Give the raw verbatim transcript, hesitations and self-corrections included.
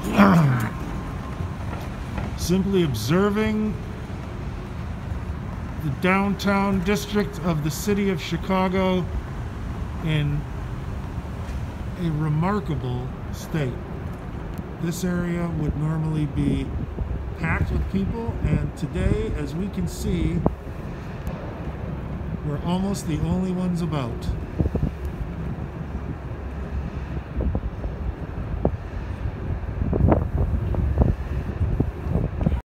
Simply observing the downtown district of the city of Chicago in a remarkable state. This area would normally be packed with people, and today, as we can see, we're almost the only ones about.